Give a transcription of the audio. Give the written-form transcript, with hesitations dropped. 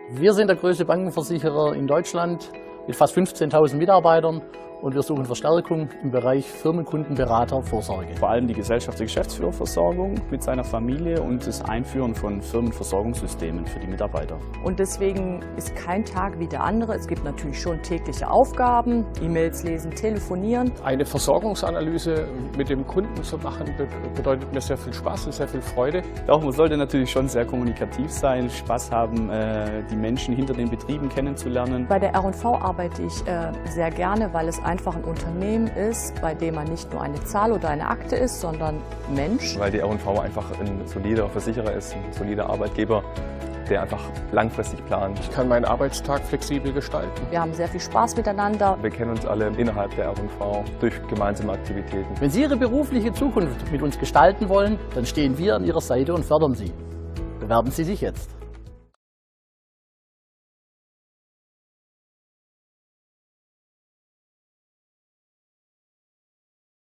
Wir sind der größte Bankenversicherer in Deutschland mit fast 15.000 Mitarbeitern und wir suchen Verstärkung im Bereich Firmenkundenberater Vorsorge. Vor allem die gesellschaftliche Geschäftsführerversorgung mit seiner Familie und das Einführen von Firmenversorgungssystemen für die Mitarbeiter. Und deswegen ist kein Tag wie der andere. Es gibt natürlich schon tägliche Aufgaben, E-Mails lesen, telefonieren. Eine Versorgungsanalyse mit dem Kunden zu machen, bedeutet mir sehr viel Spaß und sehr viel Freude. Auch man sollte natürlich schon sehr kommunikativ sein, Spaß haben, die Menschen hinter den Betrieben kennenzulernen. Bei der R&V arbeite ich sehr gerne, weil es einfach ein Unternehmen ist, bei dem man nicht nur eine Zahl oder eine Akte ist, sondern Mensch. Weil die R&V einfach ein solider Versicherer ist, ein solider Arbeitgeber, der einfach langfristig plant. Ich kann meinen Arbeitstag flexibel gestalten. Wir haben sehr viel Spaß miteinander. Wir kennen uns alle innerhalb der R&V durch gemeinsame Aktivitäten. Wenn Sie Ihre berufliche Zukunft mit uns gestalten wollen, dann stehen wir an Ihrer Seite und fördern Sie. Bewerben Sie sich jetzt.